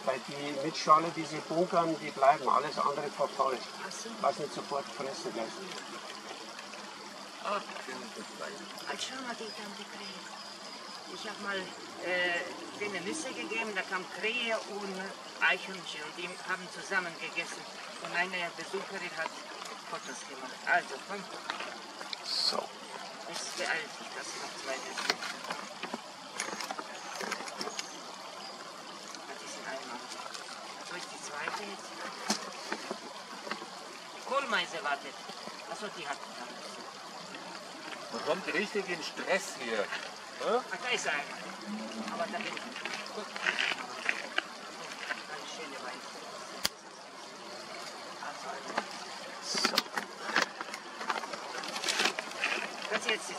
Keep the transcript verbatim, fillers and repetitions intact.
Weil die Mitschale, diese Bunkern, die bleiben, alles andere verfällt. Ach so. Was nicht sofort fressen lässt. Oh, als schau mal, die haben die Krähe. Ich habe mal äh, denen Nüsse gegeben, da kam Krähe und Eichhörnchen und die haben zusammen gegessen. Und eine Besucherin hat Fotos gemacht. Also, komm. So. Es beeilt sich, dass noch zwei Nüsse. Das ist ein Eimer. Wo ist die zweite jetzt? Kohlmeise wartet. Achso, die hat da. Man kommt richtig in Stress hier. Ach, da ist einer. Aber da hinten. Guck. Eine schöne Weise. Also, So. das jetzt ist